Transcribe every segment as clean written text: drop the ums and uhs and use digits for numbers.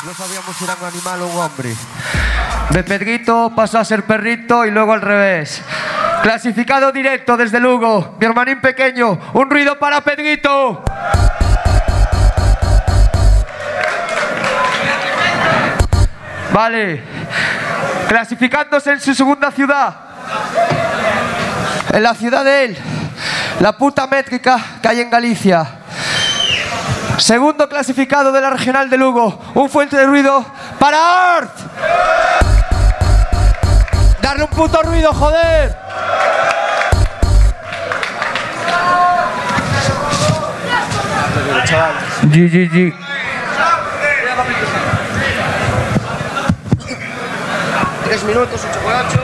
No sabíamos si era un animal o un hombre. De Pedrito pasó a ser perrito y luego al revés. Clasificado directo desde Lugo, mi hermanín pequeño. Un ruido para Pedrito. Vale. Clasificándose en su segunda ciudad. En la ciudad de él. La puta métrica que hay en Galicia. Segundo clasificado de la regional de Lugo. Un fuerte de ruido para Art. Darle un puto ruido, joder. GGG. Tres minutos, 8x8.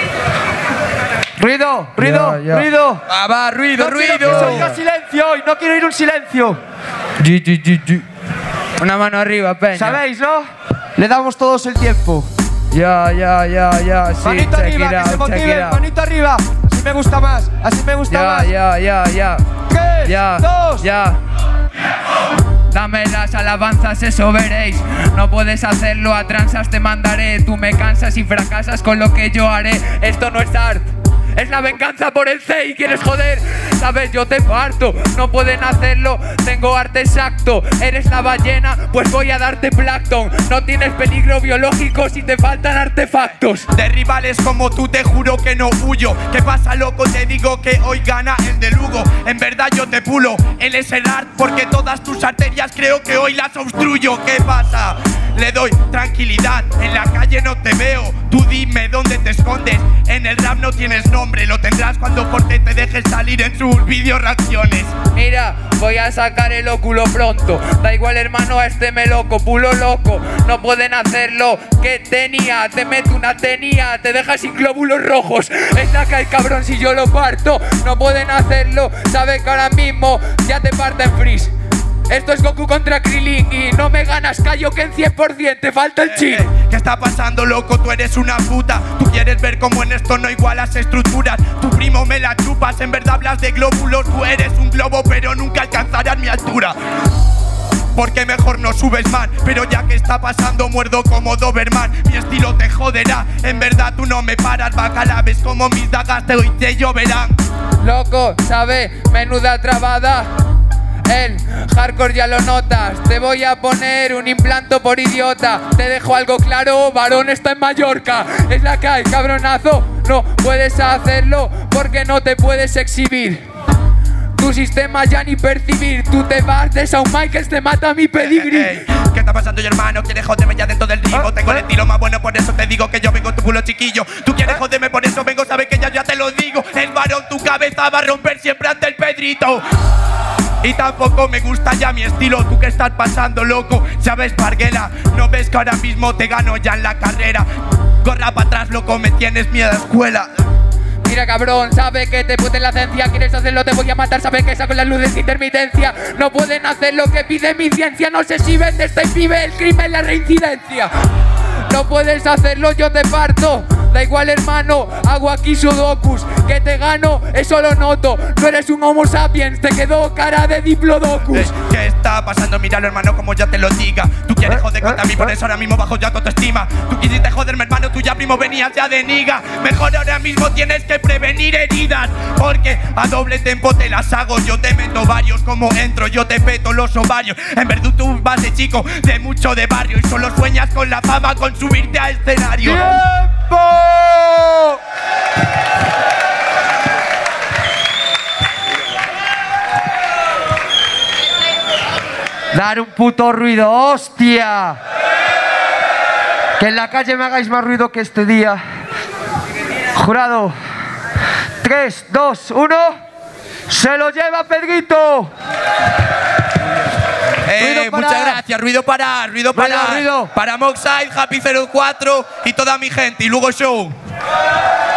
Ruido, ruido, Ya. ruido. Va, ruido, No ruido. quiero que se oiga silencio hoy, no quiero oír un silencio. GGG. Una mano arriba, peña. ¿Sabéis, no? Le damos todos el tiempo. Ya. Sí, Manito arriba, que se motiven, manito arriba. Así me gusta más, así me gusta más. Ya. 3, 2. Ya. Dame las alabanzas, eso veréis. No puedes hacerlo, a transas te mandaré. Tú me cansas y fracasas con lo que yo haré. Esto no es art, es la venganza por el C y quieres joder. Sabes, yo te parto, no pueden hacerlo, tengo arte exacto. Eres la ballena, pues voy a darte plancton. No tienes peligro biológico si te faltan artefactos. De rivales como tú te juro que no huyo. ¿Qué pasa, loco? Te digo que hoy gana el de Lugo. En verdad yo te pulo, él es el art porque todas tus arterias creo que hoy las obstruyo. ¿Qué pasa? Le doy tranquilidad, en la calle no te veo. Tú dime dónde te escondes. En el rap no tienes nombre, lo tendrás cuando Forte te dejes salir en sus vídeo reacciones. Mira, voy a sacar el óculo pronto. Da igual, hermano, a este me loco, pulo loco. No pueden hacerlo, que tenía. Te meto una tenía, te deja sin glóbulos rojos. Es la que hay, cabrón, si yo lo parto. No pueden hacerlo, sabe que ahora mismo ya te parten freeze. Esto es Goku contra Krillin y no me ganas, callo que en 100% te falta el chin. ¿Qué está pasando, loco? Tú eres una puta. Tú quieres ver cómo en esto no igualas estructuras. Tu primo me la chupas, en verdad hablas de glóbulos. Tú eres un globo pero nunca alcanzarás mi altura. Porque mejor no subes, man. Pero ya que está pasando muerdo como Doberman. Mi estilo te joderá, en verdad tú no me paras. Bacala, ves como mis dagas te lloverán. Loco, sabe, menuda trabada. El hardcore ya lo notas. Te voy a poner un implanto por idiota. Te dejo algo claro, varón está en Mallorca. Es la que hay, cabronazo. No puedes hacerlo porque no te puedes exhibir. Tu sistema ya ni percibir. Tú te vas de Shawn Michaels, te mata mi pedigrí. ¿Qué está pasando, yo, hermano? ¿Quieres joderme ya dentro del ritmo? Tengo el estilo más bueno, por eso te digo que yo vengo tu culo chiquillo. Tú quieres joderme, por eso vengo, sabes que ya te lo digo. El varón, tu cabeza va a romper siempre ante el Pedrito. Y tampoco me gusta ya mi estilo. ¿Tú qué estás pasando, loco? ¿Sabes, parguela? ¿No ves que ahora mismo te gano ya en la carrera? Corra para atrás, loco, me tienes miedo a escuela. Mira, cabrón, sabe que te pueden la ciencia. ¿Quieres hacerlo? Te voy a matar. Sabe que saco las luces de intermitencia. No pueden hacer lo que pide mi ciencia. No sé si ven de este pibe el crimen, la reincidencia. No puedes hacerlo, yo te parto. Da igual, hermano, hago aquí sudokus. Que te gano, eso lo noto. No eres un homo sapiens, te quedó cara de diplodocus. ¿Qué está pasando? Míralo, hermano, como ya te lo diga. Tú quieres joder contra mí, por eso ahora mismo bajo ya tu autoestima. Tú quisiste joderme, hermano, tú ya primo venías ya de niga. Mejor ahora mismo tienes que prevenir heridas. Porque a doble tempo te las hago. Yo te meto varios, como entro, yo te peto los ovarios. En verdad tú vas de chico, de mucho de barrio. Y solo sueñas con la fama, con subirte a escenario. ¡Tiempo! Dar un puto ruido, hostia. Que en la calle me hagáis más ruido que este día. Jurado. 3, 2, 1. Se lo lleva Pedrito. Muchas gracias, ruido para ruido. para Moxide, Happy 04 y toda mi gente, y luego show.